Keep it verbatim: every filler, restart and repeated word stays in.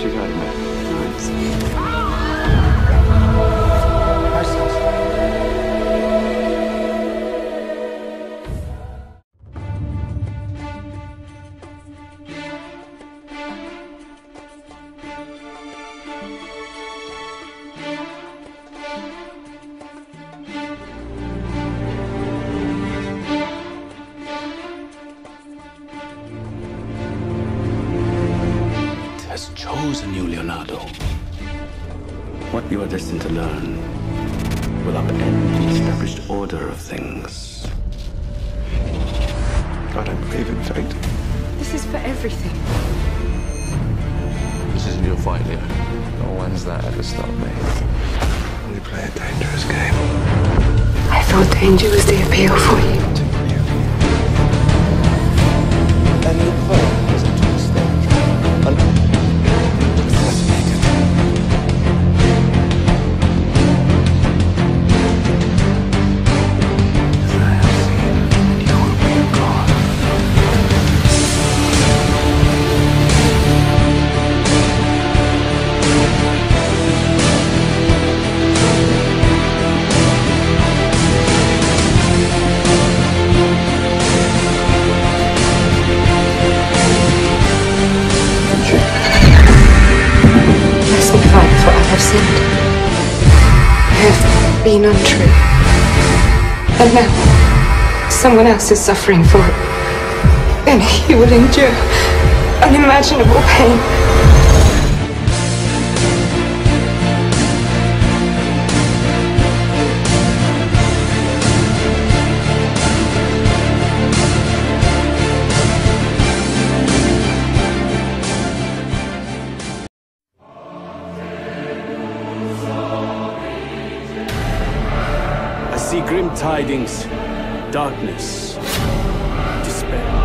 She's hiding there. Nice. Has chosen you, Leonardo. What you are destined to learn will upend the established order of things. I don't believe in fate. This is for everything. This isn't your fight, Leo. Not when's that ever stop me? You play a dangerous game. I thought danger was the appeal for you. And the point is to stage. Fascinated. As I have seen, you will be gone. I sympathize with what I have sinned. I have been untrue. And now, someone else is suffering for it. And he will endure unimaginable pain. I see grim tidings, darkness, despair.